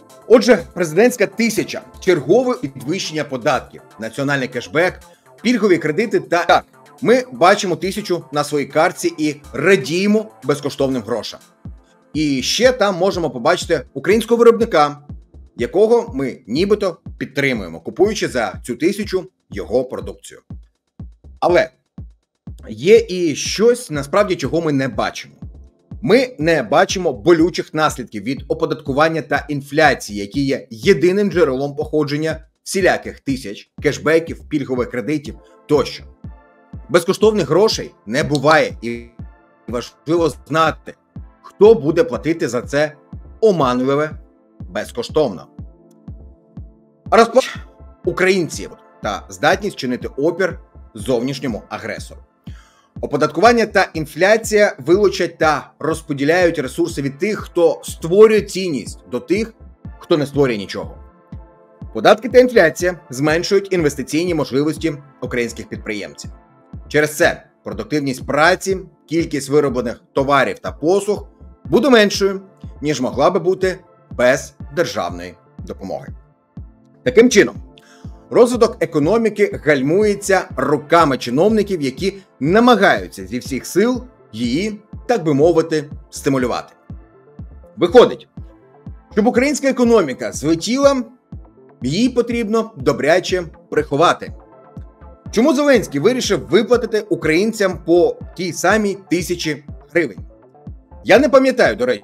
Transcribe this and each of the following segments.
Отже, президентська 1000, чергове підвищення податків, національний кешбек, пільгові кредити та так. Ми бачимо 1000 на своїй картці і радіємо безкоштовним грошам. І ще там можемо побачити українського виробника, якого ми нібито підтримуємо, купуючи за цю 1000 його продукцію. Але є і щось, насправді, чого ми не бачимо. Ми не бачимо болючих наслідків від оподаткування та інфляції, які є єдиним джерелом походження всіляких тисяч кешбеків, пільгових кредитів тощо. Безкоштовних грошей не буває, і важливо знати, хто буде платити за це оманливе безкоштовно. Розпочнемо українців та здатність чинити опір зовнішньому агресору. Оподаткування та інфляція вилучать та розподіляють ресурси від тих, хто створює цінність, до тих, хто не створює нічого. Податки та інфляція зменшують інвестиційні можливості українських підприємців. Через це продуктивність праці, кількість вироблених товарів та послуг буде меншою, ніж могла би бути без державної допомоги. Таким чином, розвиток економіки гальмується руками чиновників, які намагаються зі всіх сил її, так би мовити, стимулювати. Виходить, щоб українська економіка злетіла, її потрібно добряче приховати. Чому Зеленський вирішив виплатити українцям по тій самій 1000 гривень? Я не пам'ятаю, до речі,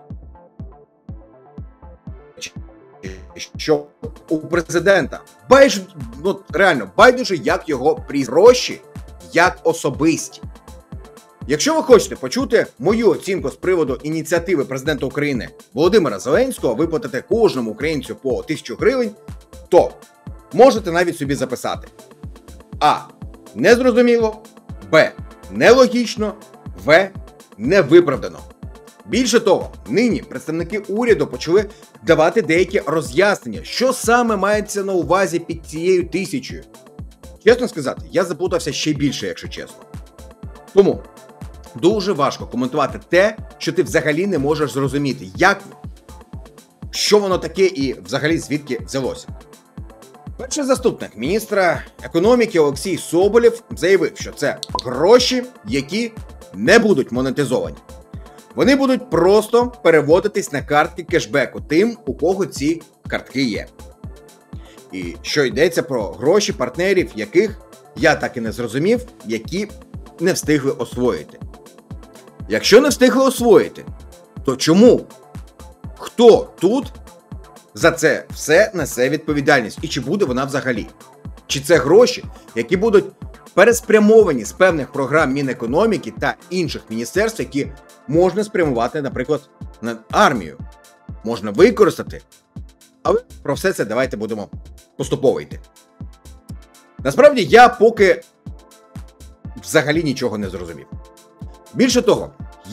що у президента байдуже, як його гроші, як особисті. Якщо ви хочете почути мою оцінку з приводу ініціативи президента України Володимира Зеленського виплатити кожному українцю по 1000 гривень, то можете навіть собі записати. А. Незрозуміло. Б. Нелогічно. В. Невиправдано. Більше того, нині представники уряду почали давати деякі роз'яснення, що саме мається на увазі під цією 1000. Чесно сказати, я заплутався ще більше, якщо чесно. Тому дуже важко коментувати те, що ти взагалі не можеш зрозуміти, що воно таке і взагалі звідки взялося. Перший заступник міністра економіки Олексій Соболєв заявив, що це гроші, які не будуть монетизовані. Вони будуть просто переводитись на картки кешбеку тим, у кого ці картки є. І що йдеться про гроші партнерів, яких я так і не зрозумів, які не встигли освоїти. Якщо не встигли освоїти, то чому? Хто тут за це все несе відповідальність? І чи буде вона взагалі? Чи це гроші, які будуть переспрямовані з певних програм Мінекономіки та інших міністерств, які можна спрямувати, наприклад, на армію, можна використати. Але про все це давайте будемо поступово йти. Насправді, я поки взагалі нічого не зрозумів. Більше того,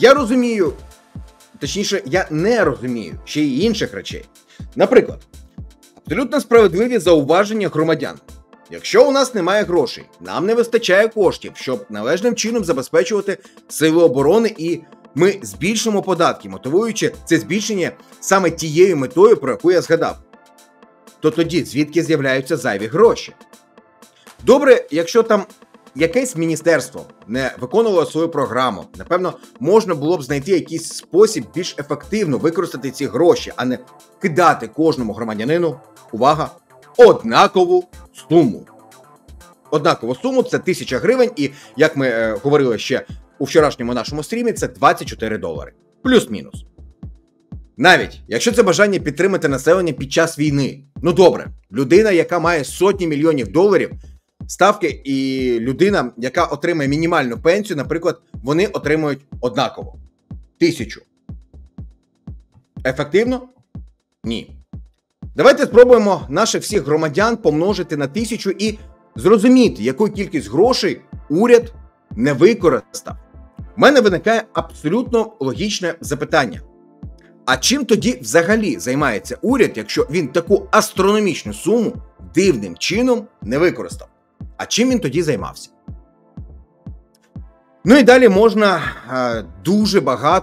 я не розумію ще й інших речей. Наприклад, абсолютно справедливі зауваження громадян. Якщо у нас немає грошей, нам не вистачає коштів, щоб належним чином забезпечувати сили оборони, і ми збільшимо податки, мотивуючи це збільшення саме тією метою, про яку я згадав. То тоді звідки з'являються зайві гроші? Добре, якщо там якесь міністерство не виконувало свою програму, напевно, можна було б знайти якийсь спосіб більш ефективно використати ці гроші, а не кидати кожному громадянину, увага, однакову суму. Однакову суму – це 1000 гривень, і, як ми говорили ще у вчорашньому нашому стрімі, це $24. Плюс-мінус. Навіть, якщо це бажання підтримати населення під час війни. Ну добре, людина, яка має сотні мільйонів доларів, ставки, і людина, яка отримає мінімальну пенсію, наприклад, вони отримують однаково. 1000. Ефективно? Ні. Давайте спробуємо наших всіх громадян помножити на 1000 і зрозуміти, яку кількість грошей уряд не використав. У мене виникає абсолютно логічне запитання. А чим тоді взагалі займається уряд, якщо він таку астрономічну суму дивним чином не використав? А чим він тоді займався? Ну і далі можна дуже багато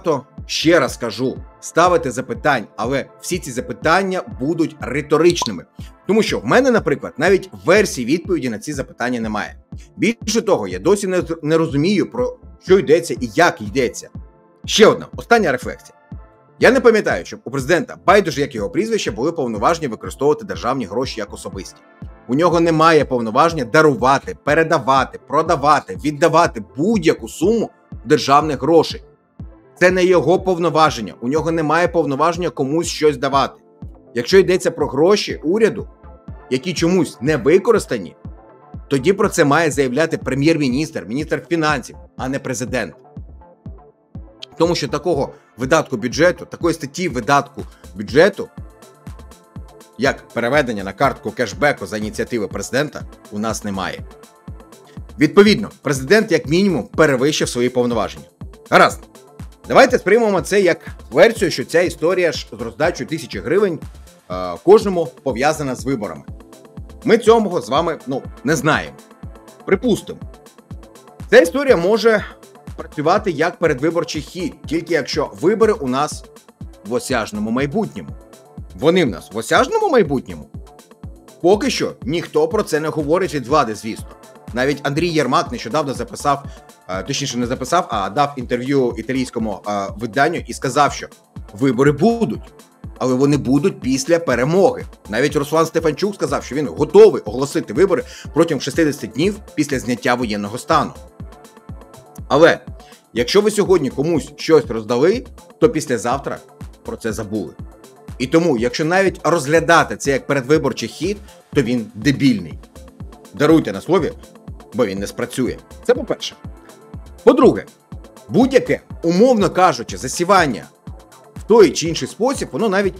ще раз кажу, ставити запитань, але всі ці запитання будуть риторичними. Тому що в мене, наприклад, навіть версії відповіді на ці запитання немає. Більше того, я досі не розумію, про що йдеться і як йдеться. Ще одна, остання рефлексія. Я не пам'ятаю, щоб у президента, байдуже як його прізвище, були повноваження використовувати державні гроші як особисті. У нього немає повноваження дарувати, передавати, продавати, віддавати будь-яку суму державних грошей. Це не його повноваження, у нього немає повноваження комусь щось давати. Якщо йдеться про гроші уряду, які чомусь не використані, тоді про це має заявляти прем'єр-міністр, міністр фінансів, а не президент. Тому що такого видатку бюджету, такої статті видатку бюджету, як переведення на картку кешбеку за ініціативи президента, у нас немає. Відповідно, президент як мінімум перевищив свої повноваження. Гаразд. Давайте сприймемо це як версію, що ця історія ж з роздачою 1000 гривень кожному пов'язана з виборами. Ми цього з вами, не знаємо. Припустимо. Ця історія може працювати як передвиборчий хід, тільки якщо вибори у нас в осяжному майбутньому. Вони в нас в осяжному майбутньому? Поки що ніхто про це не говорить від влади, звісно. Навіть Андрій Єрмак нещодавно дав інтерв'ю італійському виданню і сказав, що вибори будуть, але вони будуть після перемоги. Навіть Руслан Стефанчук сказав, що він готовий оголосити вибори протягом 60 днів після зняття воєнного стану. Але, якщо ви сьогодні комусь щось роздали, то післязавтра про це забули. І тому, якщо навіть розглядати це як передвиборчий хід, то він дебільний. Даруйте на слові, бо він не спрацює. Це по-перше. По-друге, будь-яке, умовно кажучи, засівання в той чи інший спосіб, воно навіть,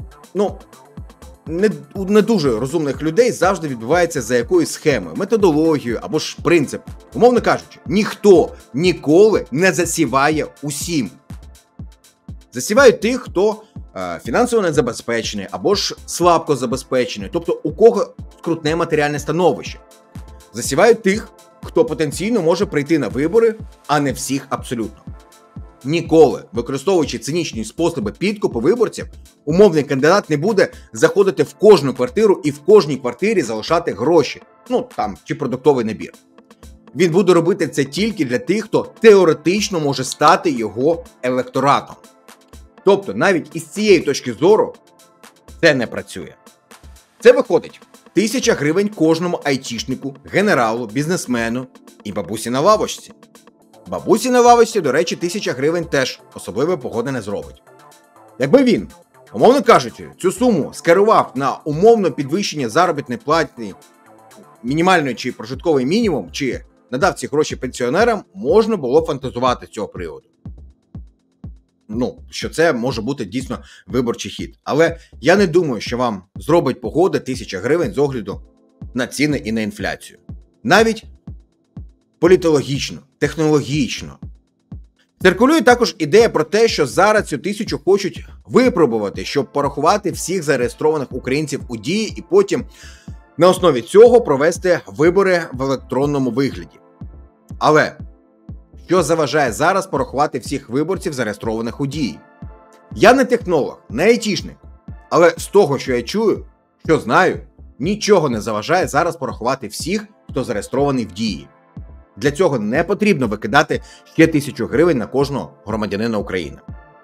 у не дуже розумних людей завжди відбувається за якоюсь схемою, методологією або ж принципом. Умовно кажучи, ніхто ніколи не засіває усім. Засівають тих, хто фінансово незабезпечений або ж слабко забезпечений, тобто у кого скрутне матеріальне становище. Засівають тих, хто потенційно може прийти на вибори, а не всіх абсолютно. Ніколи, використовуючи цинічні способи підкупу виборців, умовний кандидат не буде заходити в кожну квартиру і в кожній квартирі залишати гроші, чи продуктовий набір. Він буде робити це тільки для тих, хто теоретично може стати його електоратом. Тобто, навіть із цієї точки зору, це не працює. Це виходить 1000 гривень кожному айтішнику, генералу, бізнесмену і бабусі на лавочці. Бабусі на лавочці, до речі, 1000 гривень теж особливої погоди не зробить. Якби він, умовно кажучи, цю суму скерував на умовно підвищення заробітної плати, мінімальної чи прожитковий мінімум, чи надав ці гроші пенсіонерам, можна було фантазувати з цього приводу. Що це може бути дійсно виборчий хід. Але я не думаю, що вам зробить погода 1000 гривень з огляду на ціни і на інфляцію. Навіть політологічно, технологічно. Циркулює також ідея про те, що зараз цю 1000 хочуть випробувати, щоб порахувати всіх зареєстрованих українців у Дії і потім на основі цього провести вибори в електронному вигляді. Але що заважає зараз порахувати всіх виборців, зареєстрованих у Дії? Я не технолог, не айтішник, але з того, що я чую, що знаю, нічого не заважає зараз порахувати всіх, хто зареєстрований в Дії. Для цього не потрібно викидати ще 1000 гривень на кожного громадянина України.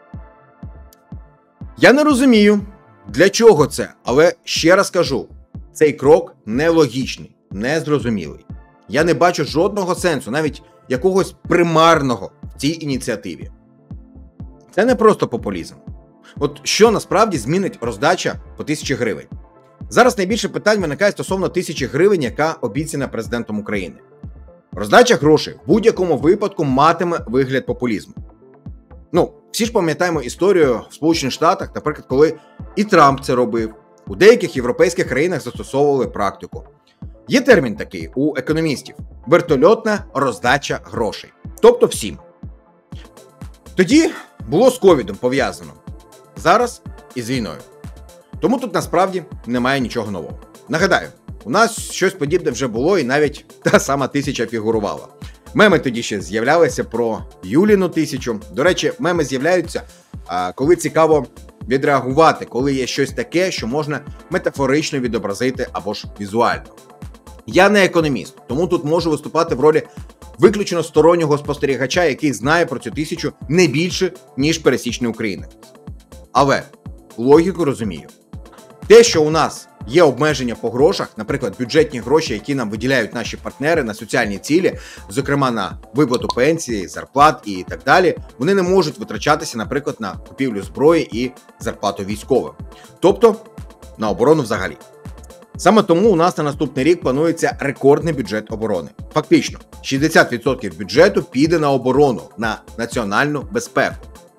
Я не розумію, для чого це, але ще раз кажу, цей крок нелогічний, незрозумілий. Я не бачу жодного сенсу, навіть якогось примарного в цій ініціативі. Це не просто популізм. От що насправді змінить роздача по 1000 гривень? Зараз найбільше питань виникає стосовно 1000 гривень, яка обіцяна президентом України. Роздача грошей в будь-якому випадку матиме вигляд популізму. Всі ж пам'ятаємо історію в Сполучених Штатах, наприклад, коли і Трамп це робив. У деяких європейських країнах застосовували практику. Є термін такий у економістів – вертольотна роздача грошей. Тобто всім. Тоді було з ковідом пов'язано. Зараз із війною. Тому тут насправді немає нічого нового. Нагадаю, у нас щось подібне вже було і навіть та сама 1000 фігурувала. Меми тоді ще з'являлися про Юліну 1000. До речі, меми з'являються, коли цікаво відреагувати, коли є щось таке, що можна метафорично відобразити або ж візуально. Я не економіст, тому тут можу виступати в ролі виключно стороннього спостерігача, який знає про цю 1000 не більше, ніж пересічний українець. Але логіку розумію. Те, що у нас є обмеження по грошах, наприклад, бюджетні гроші, які нам виділяють наші партнери на соціальні цілі, зокрема на виплату пенсії, зарплат і так далі, вони не можуть витрачатися, наприклад, на купівлю зброї і зарплату військовим. Тобто, на оборону взагалі. Саме тому у нас на наступний рік планується рекордний бюджет оборони. Фактично, 60% бюджету піде на оборону, на національну безпеку.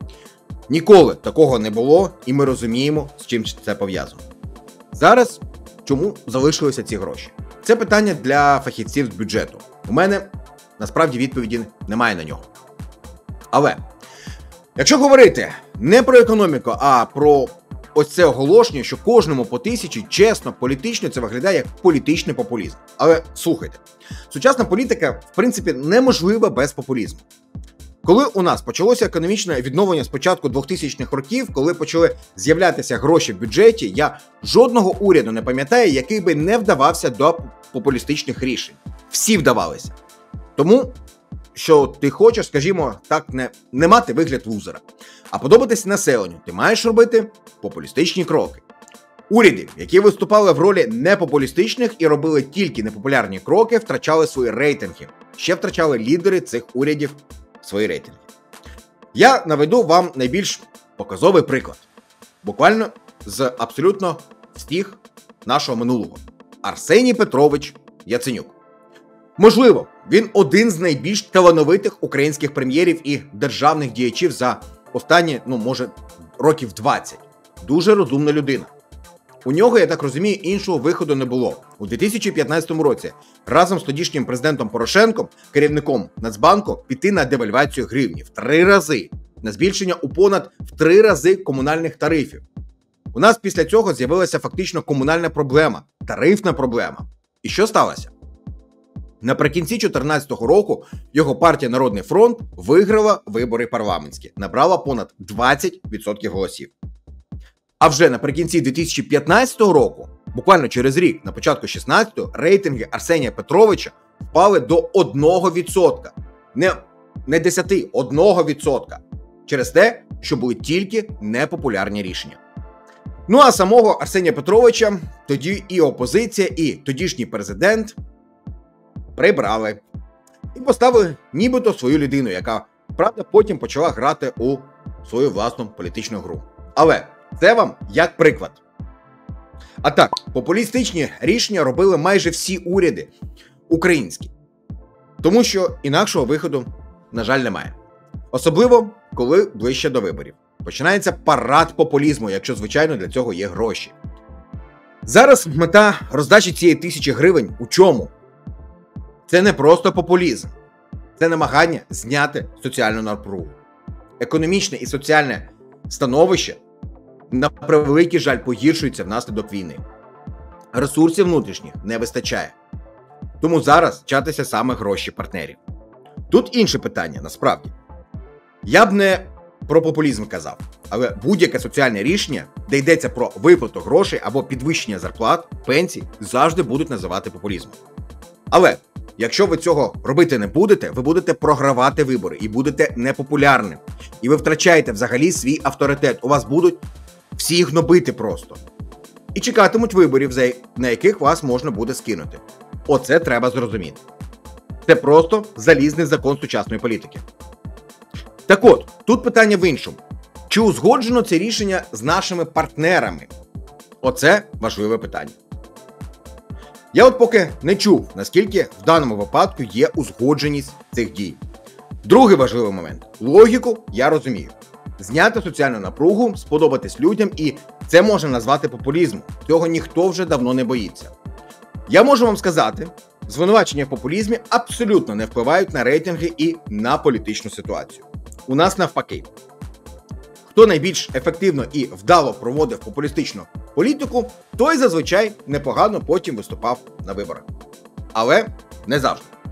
Ніколи такого не було, і ми розуміємо, з чим це пов'язано. Зараз чому залишилися ці гроші? Це питання для фахівців з бюджету. У мене, насправді, відповіді немає на нього. Але, якщо говорити не про економіку, а про ось це оголошення, що кожному по 1000, чесно, політично це виглядає як політичний популізм. Але слухайте, сучасна політика, в принципі, неможлива без популізму. Коли у нас почалося економічне відновлення з початку 2000-х років, коли почали з'являтися гроші в бюджеті, я жодного уряду не пам'ятаю, який би не вдавався до популістичних рішень. Всі вдавалися. Тому, що ти хочеш, скажімо так, не мати вигляд лузера, а подобатися населенню, ти маєш робити популістичні кроки. Уряди, які виступали в ролі непопулістичних і робили тільки непопулярні кроки, втрачали свої рейтинги. Ще втрачали лідери цих урядів свої рейтинги. Я наведу вам найбільш показовий приклад. Буквально з абсолютно стіг нашого минулого. Арсеній Петрович Яценюк. Можливо, він один з найбільш талановитих українських прем'єрів і державних діячів за останні, може, років 20. Дуже розумна людина. У нього, я так розумію, іншого виходу не було. У 2015 році разом з тодішнім президентом Порошенком, керівником Нацбанку, піти на девальвацію гривні в 3 рази, на збільшення у понад в 3 рази комунальних тарифів. У нас після цього з'явилася фактично комунальна проблема, тарифна проблема. І що сталося? Наприкінці 2014 року його партія «Народний фронт» виграла вибори парламентські, набрала понад 20% голосів. А вже наприкінці 2015 року, буквально через рік, на початку 16-го, рейтинги Арсенія Петровича впали до 1%. Не 10, 1%. Через те, що були тільки непопулярні рішення. Ну а самого Арсенія Петровича тоді і опозиція, і тодішній президент прибрали. І поставили нібито свою людину, яка, правда, потім почала грати у свою власну політичну гру. Але це вам як приклад. А так, популістичні рішення робили майже всі уряди українські. Тому що інакшого виходу, на жаль, немає. Особливо, коли ближче до виборів. Починається парад популізму, якщо, звичайно, для цього є гроші. Зараз мета роздачі цієї 1000 гривень у чому? Це не просто популізм. Це намагання зняти соціальну напругу. Економічне і соціальне становище, на превеликий жаль, погіршується внаслідок війни. Ресурсів внутрішніх не вистачає. Тому зараз вчатися саме гроші партнерів. Тут інше питання, насправді. Я б не про популізм казав, але будь-яке соціальне рішення, де йдеться про виплату грошей або підвищення зарплат, пенсій, завжди будуть називати популізмом. Але якщо ви цього робити не будете, ви будете програвати вибори і будете непопулярним. І ви втрачаєте взагалі свій авторитет. У вас будуть всі гнобити просто. І чекатимуть виборів, на яких вас можна буде скинути. Оце треба зрозуміти. Це просто залізний закон сучасної політики. Так от, тут питання в іншому. Чи узгоджено це рішення з нашими партнерами? Оце важливе питання. Я от поки не чув, наскільки в даному випадку є узгодженість цих дій. Другий важливий момент. Логіку я розумію. Зняти соціальну напругу, сподобатись людям, і це можна назвати популізмом. Цього ніхто вже давно не боїться. Я можу вам сказати, звинувачення в популізмі абсолютно не впливають на рейтинги і на політичну ситуацію. У нас навпаки. Хто найбільш ефективно і вдало проводив популістичну політику, той зазвичай непогано потім виступав на виборах. Але не завжди.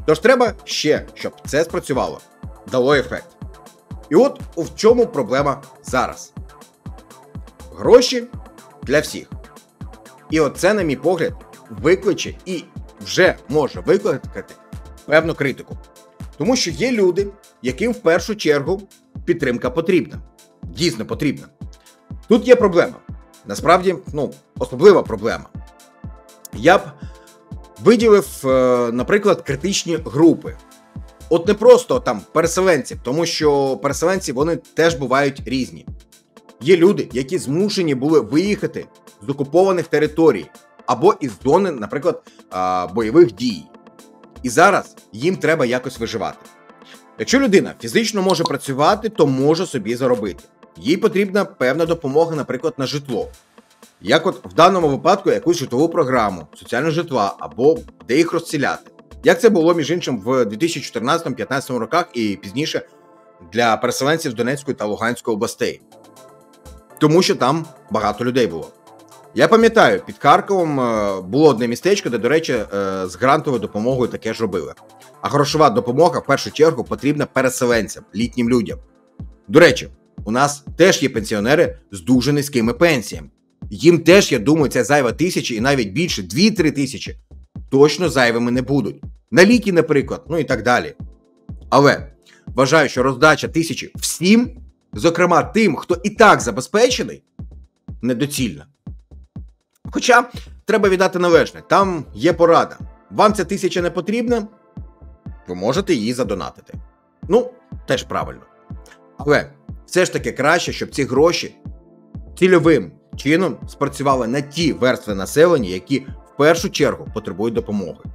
Тож треба ще, щоб це спрацювало, дало ефект. І от в чому проблема зараз. Гроші для всіх. І оце, на мій погляд, викличе і вже може викликати певну критику. Тому що є люди, яким в першу чергу підтримка потрібна. Дійсно потрібна. Тут є проблема. Насправді, особлива проблема. Я б виділив, наприклад, критичні групи. От не просто там переселенців, тому що переселенці, вони теж бувають різні. Є люди, які змушені були виїхати з окупованих територій або із зони, наприклад, бойових дій. І зараз їм треба якось виживати. Якщо людина фізично може працювати, то може собі заробити. Їй потрібна певна допомога, наприклад, на житло. Як от в даному випадку якусь житлову програму, соціального житла або де їх розселяти. Як це було, між іншим, в 2014-2015 роках і пізніше для переселенців з Донецької та Луганської областей. Тому що там багато людей було. Я пам'ятаю, під Харковом було одне містечко, де, до речі, з грантовою допомогою таке ж робили. А грошова допомога, в першу чергу, потрібна переселенцям, літнім людям. До речі, у нас теж є пенсіонери з дуже низькими пенсіями. Їм теж, я думаю, ця зайва 1000 і навіть більше, 2-3 тисячі, точно зайвими не будуть. На ліки, наприклад, і так далі. Але вважаю, що роздача 1000 всім, зокрема тим, хто і так забезпечений, недоцільна. Хоча, треба віддати належне, там є порада. Вам ця 1000 не потрібна, ви можете її задонатити. Теж правильно. Але все ж таки краще, щоб ці гроші цільовим чином спрацювали на ті верстви населення, які в першу чергу потребують допомоги.